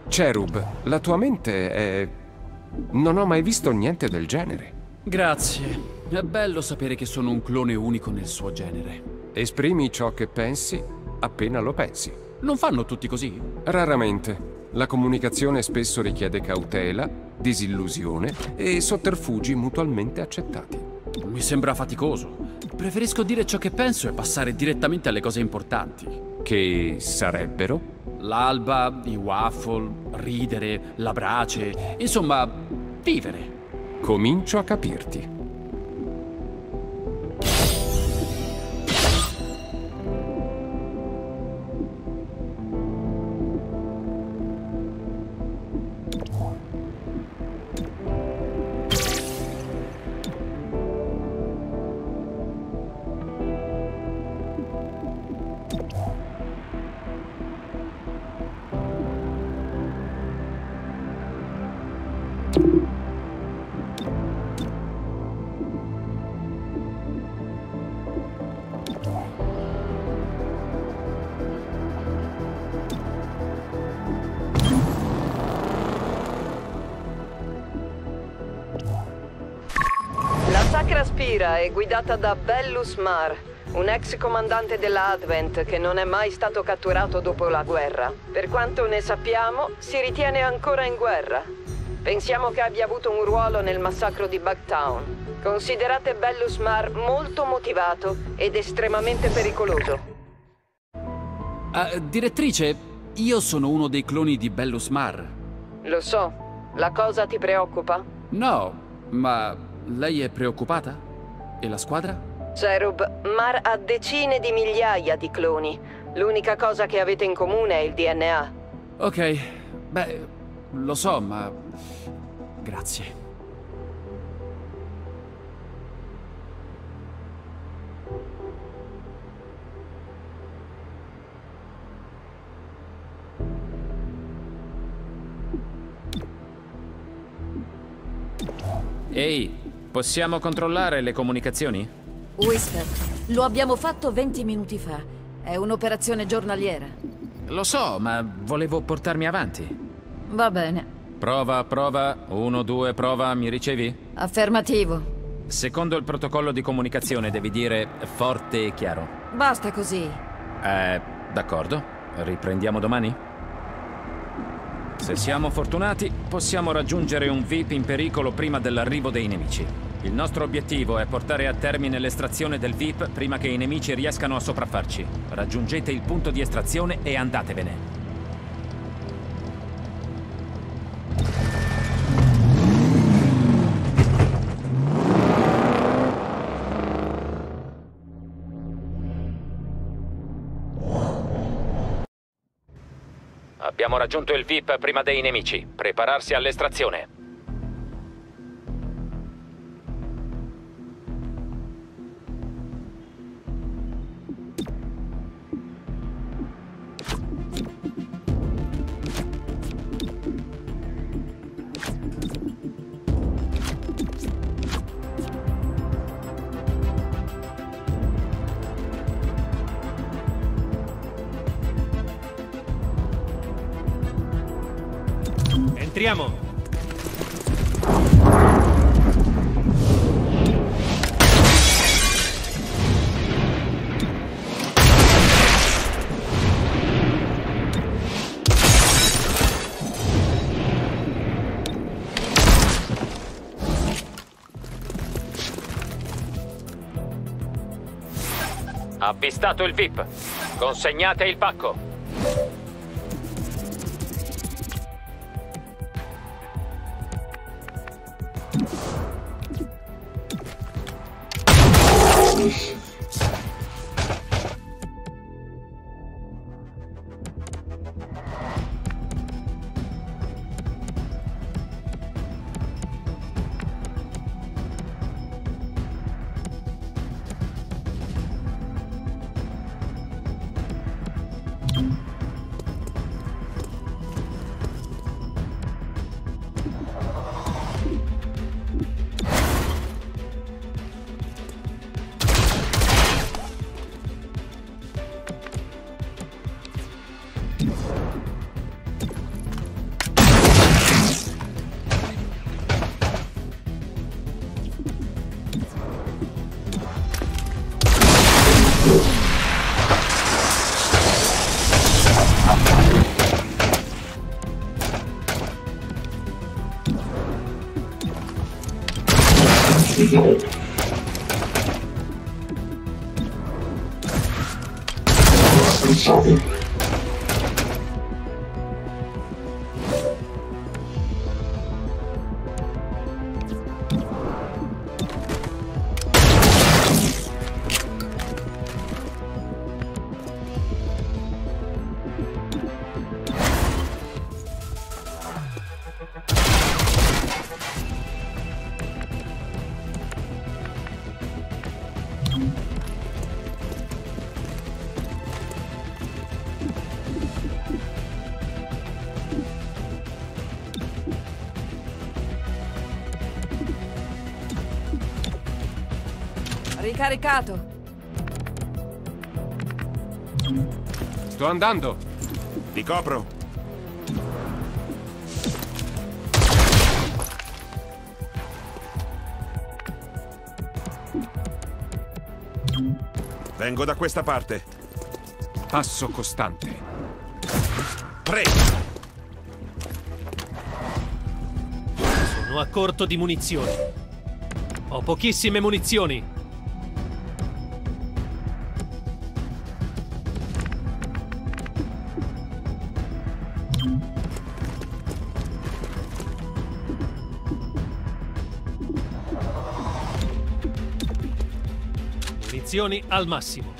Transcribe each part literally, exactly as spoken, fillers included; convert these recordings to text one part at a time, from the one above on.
Cherub, la tua mente è... Non ho mai visto niente del genere. Grazie. È bello sapere che sono un clone unico nel suo genere. Esprimi ciò che pensi appena lo pensi. Non fanno tutti così? Raramente. La comunicazione spesso richiede cautela, disillusione e sotterfugi mutualmente accettati. Mi sembra faticoso. Preferisco dire ciò che penso e passare direttamente alle cose importanti. Che sarebbero? L'alba, i waffle, ridere, la brace, insomma, vivere. Comincio a capirti. La Sacra Spira è guidata da Bellus Mar, un ex comandante della Advent che non è mai stato catturato dopo la guerra. Per quanto ne sappiamo, si ritiene ancora in guerra. Pensiamo che abbia avuto un ruolo nel massacro di Bugtown. Considerate Bellus Mar molto motivato ed estremamente pericoloso. Uh, direttrice, io sono uno dei cloni di Bellus Mar. Lo so. La cosa ti preoccupa? No, ma lei è preoccupata? E la squadra? Cherub, Mar ha decine di migliaia di cloni. L'unica cosa che avete in comune è il D N A. Ok, beh, lo so, ma... grazie. Ehi, possiamo controllare le comunicazioni? Whisper, lo abbiamo fatto venti minuti fa. È un'operazione giornaliera. Lo so, ma volevo portarmi avanti. Va bene. Prova, prova. Uno, due, prova. Mi ricevi? Affermativo. Secondo il protocollo di comunicazione devi dire forte e chiaro. Basta così. Eh, d'accordo. Riprendiamo domani? Se siamo fortunati, possiamo raggiungere un V I P in pericolo prima dell'arrivo dei nemici. Il nostro obiettivo è portare a termine l'estrazione del V I P prima che i nemici riescano a sopraffarci. Raggiungete il punto di estrazione e andatevene. Abbiamo raggiunto il V I P prima dei nemici. Prepararsi all'estrazione. Entriamo! Avvistato il V I P. Consegnate il pacco. Ricaricato. Sto andando. Ti copro. Vengo da questa parte. Passo costante. Prego. Sono a corto di munizioni. Ho pochissime munizioni. Munizioni al massimo.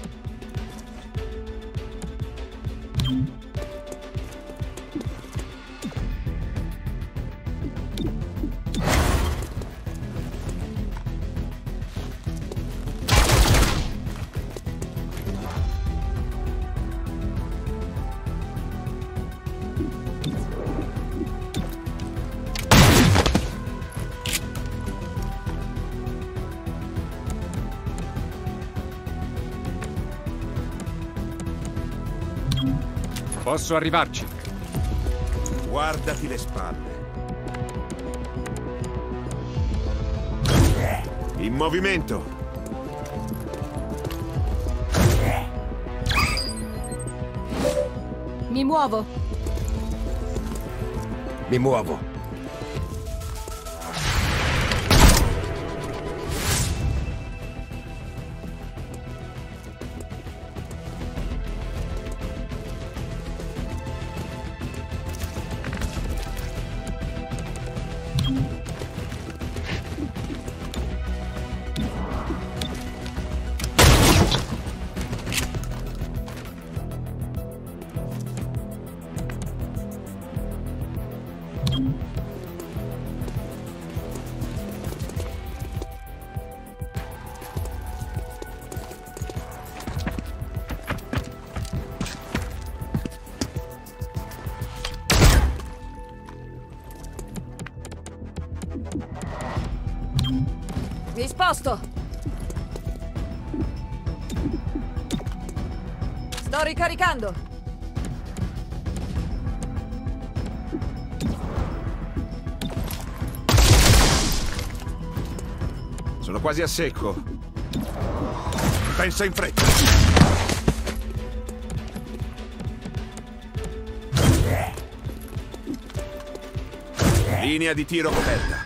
Posso arrivarci. Guardati le spalle. In movimento. Mi muovo. Mi muovo. Mi sposto. Sto ricaricando. Sono quasi a secco. Pensa in fretta. Linea di tiro coperta.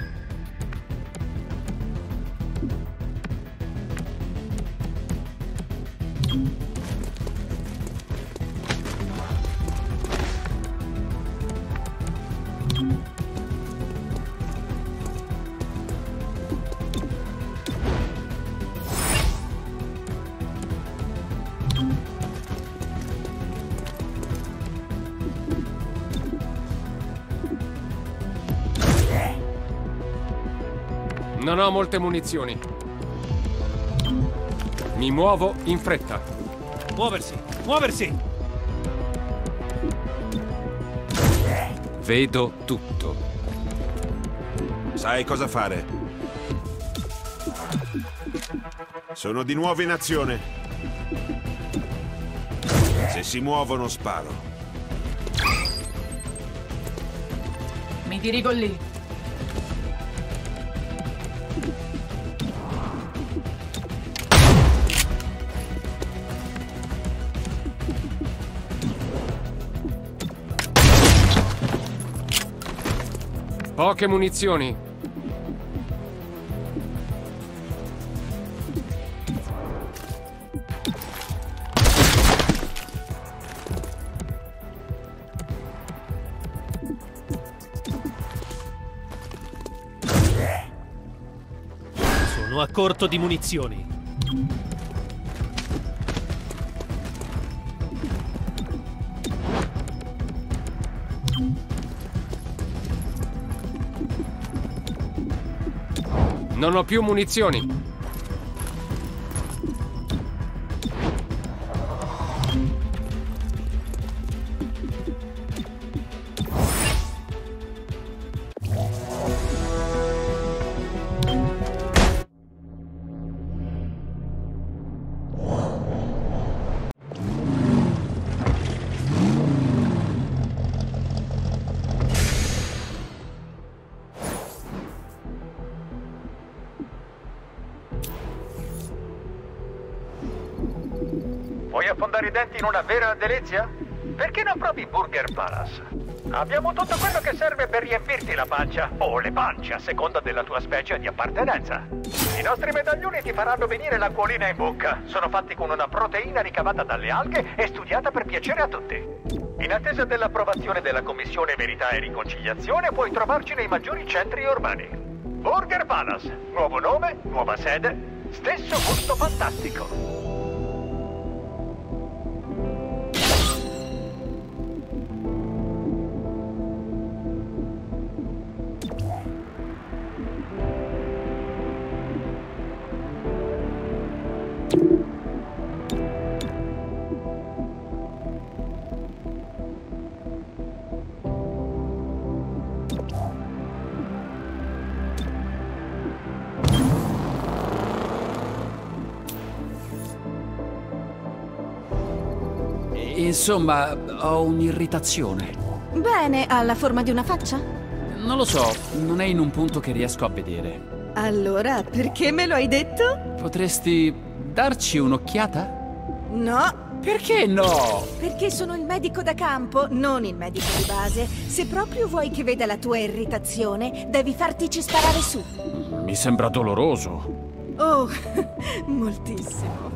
Non ho molte munizioni. Mi muovo in fretta. Muoversi! Muoversi! Vedo tutto. Sai cosa fare. Sono di nuovo in azione. Se si muovono, sparo. Mi dirigo lì. Poche munizioni. a corto di munizioni. Non ho più munizioni. Vuoi affondare i denti in una vera delizia? Perché non provi Burger Palace? Abbiamo tutto quello che serve per riempirti la pancia, o le pance, a seconda della tua specie di appartenenza. I nostri medaglioni ti faranno venire l'acquolina in bocca. Sono fatti con una proteina ricavata dalle alghe e studiata per piacere a tutti. In attesa dell'approvazione della Commissione Verità e Riconciliazione, puoi trovarci nei maggiori centri urbani. Burger Palace, nuovo nome, nuova sede, stesso gusto fantastico. Insomma, ho un'irritazione. Bene, ha la forma di una faccia? Non lo so, non è in un punto che riesco a vedere. Allora, perché me lo hai detto? Potresti darci un'occhiata? No, Perché no? perché sono il medico da campo, non il medico di base. Se proprio vuoi che veda la tua irritazione, devi fartici sparare su. Mi sembra doloroso. Oh, moltissimo.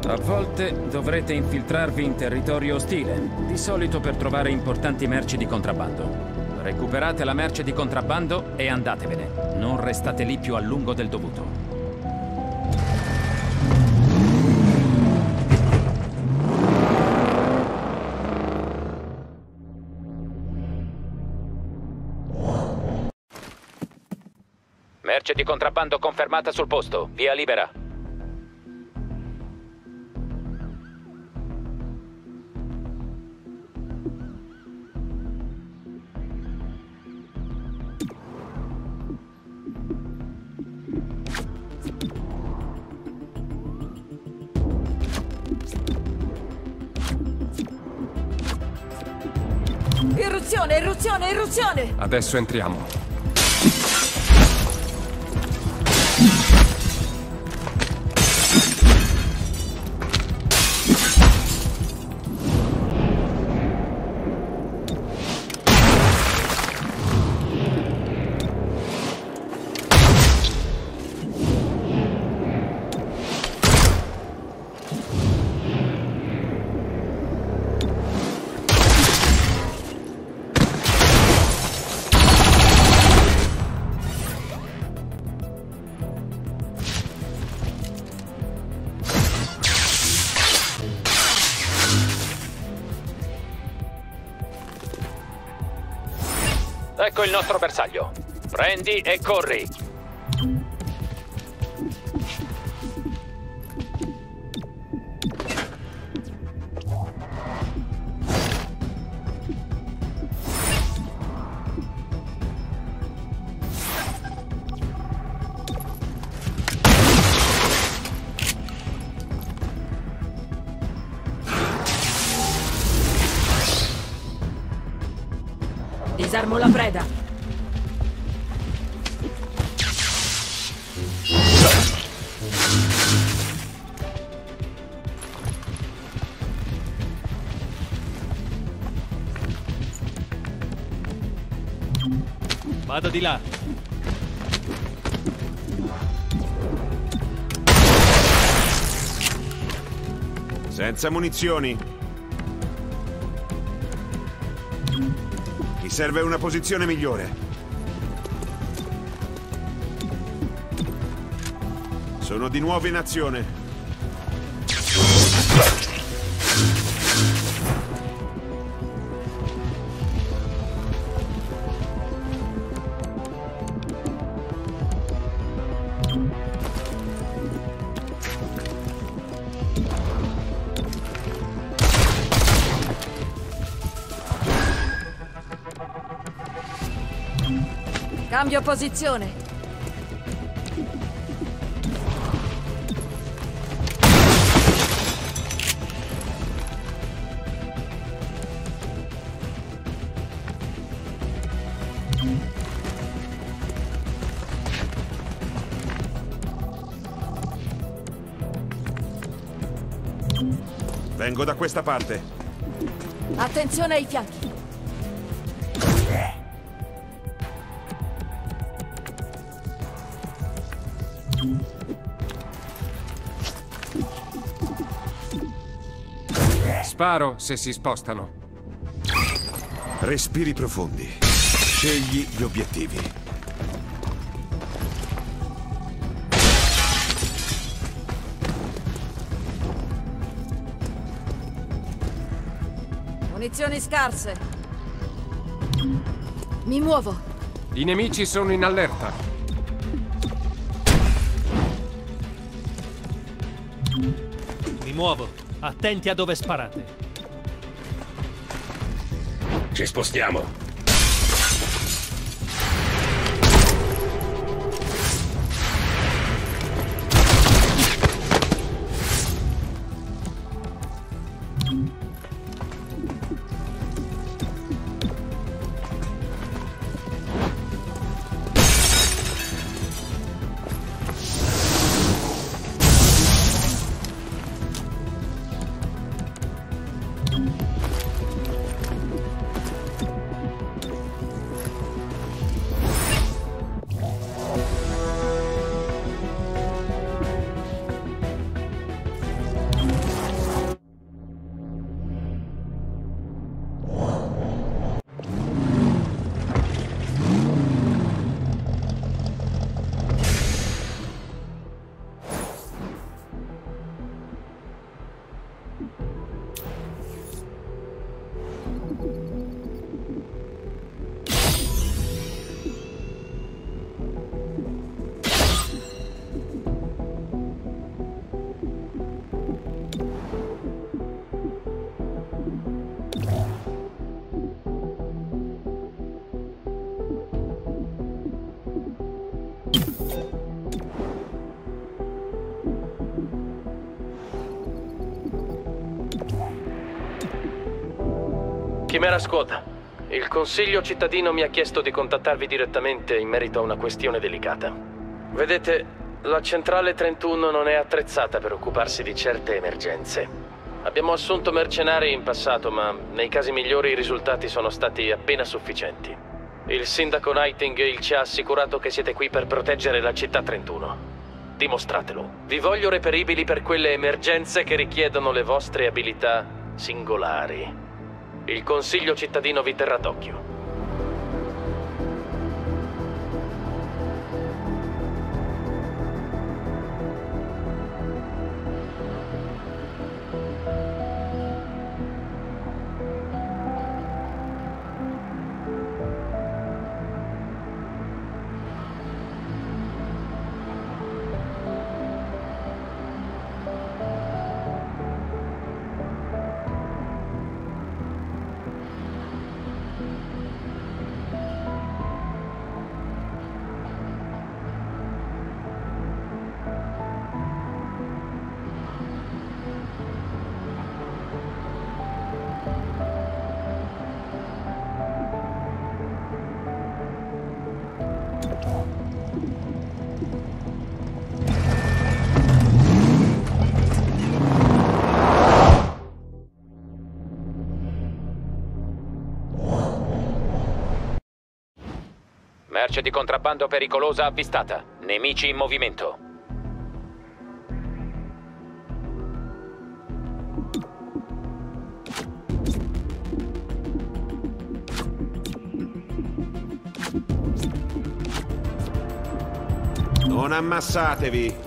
A volte dovrete infiltrarvi in territorio ostile, di solito per trovare importanti merci di contrabbando. Recuperate la merce di contrabbando e andatevene. Non restate lì più a lungo del dovuto. Merce di contrabbando confermata sul posto. Via libera. Irruzione, irruzione, irruzione! Adesso entriamo. Ecco il nostro bersaglio. Prendi e corri. Disarmo la preda. Vado di là. Senza munizioni. Mi serve una posizione migliore. Sono di nuovo in azione. Cambio posizione. Vengo da questa parte. Attenzione ai fianchi. Sparo se si spostano. Respiri profondi. Scegli gli obiettivi. Munizioni scarse. Mi muovo. I nemici sono in allerta. Mi muovo. Attenti a dove sparate. Ci spostiamo. Chimera Squad, il Consiglio cittadino mi ha chiesto di contattarvi direttamente in merito a una questione delicata. Vedete, la centrale trentuno non è attrezzata per occuparsi di certe emergenze. Abbiamo assunto mercenari in passato, ma nei casi migliori i risultati sono stati appena sufficienti. Il sindaco Nightingale ci ha assicurato che siete qui per proteggere la città trentuno. Dimostratelo. Vi voglio reperibili per quelle emergenze che richiedono le vostre abilità singolari. Il Consiglio cittadino vi terrà d'occhio. Merce di contrabbando pericolosa avvistata. Nemici in movimento. Non ammassatevi!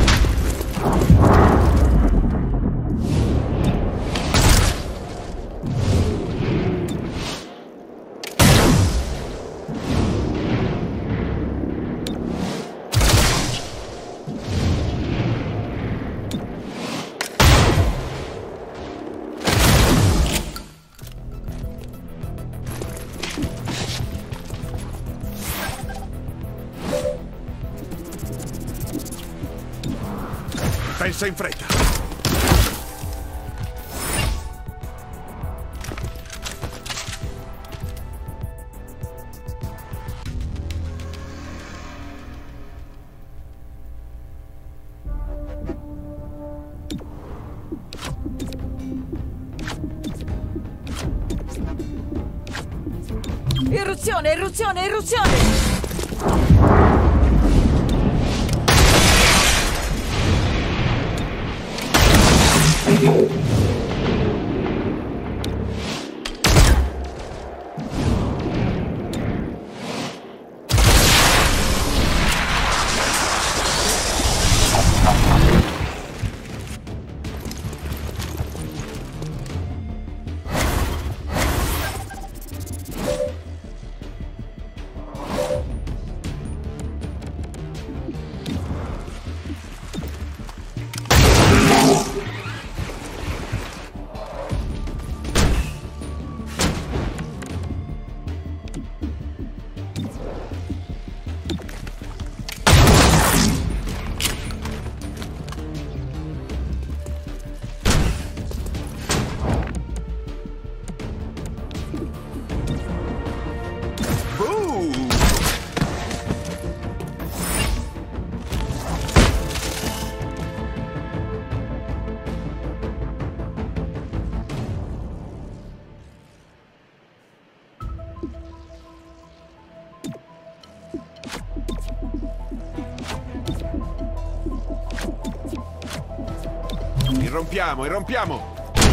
Pensa in fretta! Irruzione, irruzione, irruzione! Irrompiamo, irrompiamo!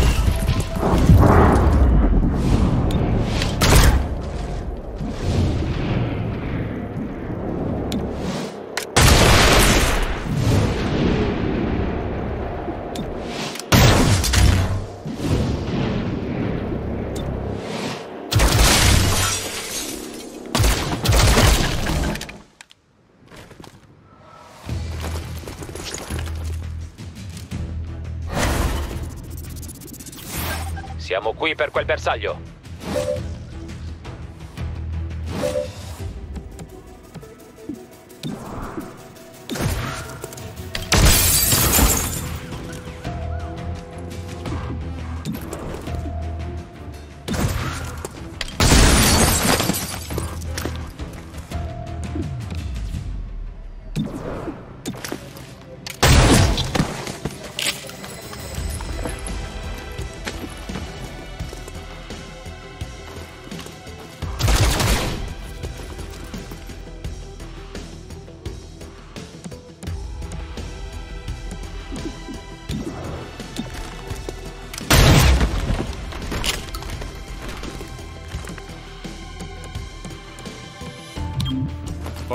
Siamo qui per quel bersaglio.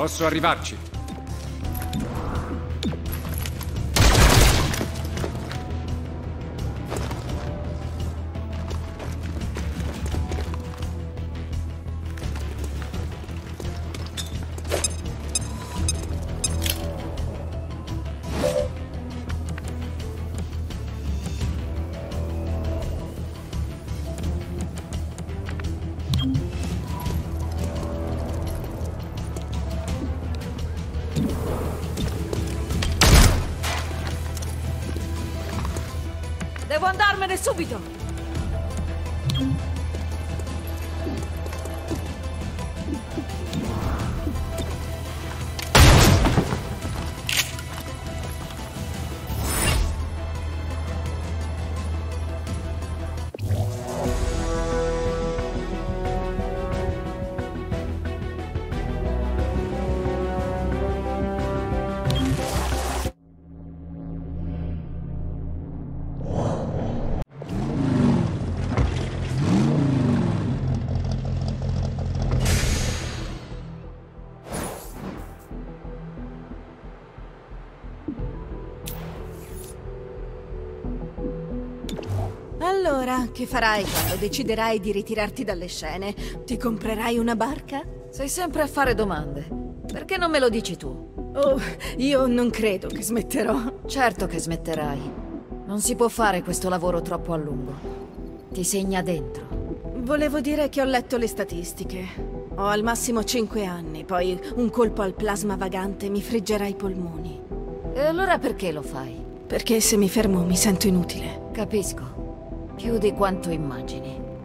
Posso arrivarci. Devo andarmene subito! Allora, che farai quando deciderai di ritirarti dalle scene? Ti comprerai una barca? Sei sempre a fare domande. Perché non me lo dici tu? Oh, io non credo che smetterò. Certo che smetterai. Non si può fare questo lavoro troppo a lungo. Ti segna dentro. Volevo dire che ho letto le statistiche. Ho al massimo cinque anni, poi un colpo al plasma vagante mi friggerà i polmoni. E allora perché lo fai? Perché se mi fermo mi sento inutile. Capisco. Più di quanto immagini.